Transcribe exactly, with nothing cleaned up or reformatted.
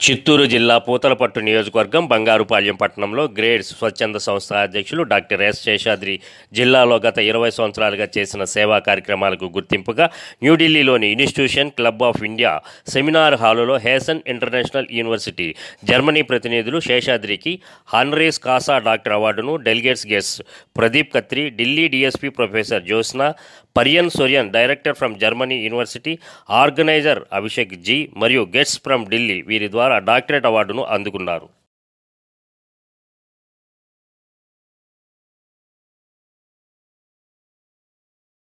చిత్తూరు జిల్లా పూతలపట్టు నియోజకవర్గం బంగారుపాళ్యం పట్టణంలో గ్రేడ్స్ స్వచ్ఛంద సంస్థ అధ్యక్షులు డాక్టర్ ఎస్ శేషాద్రి జిల్లాలో గత ఇరవై సంవత్సరాలుగా చేసిన సేవా కార్యక్రమాలకు గుర్తింపుగా న్యూఢిల్లీలోని institution club of India seminar హాలులో హేసన్ ఇంటర్నేషనల్ యూనివర్సిటీ జర్మనీ ప్రతినిధులు శేషాద్రికి హానరీస్ కాసా డాక్టర్ అవార్డును delegates guest Pradeep Khatri, Delhi DSP professor Jyotsna, పరియన్ సోరియన్ director from Germany university, organizer Abhishek ji మరియు గెస్ట్స్ ఫ్రమ్ ఢిల్లీ వీరి ద్వారా డాక్టరేట్ అవార్డును అందుకున్నారు.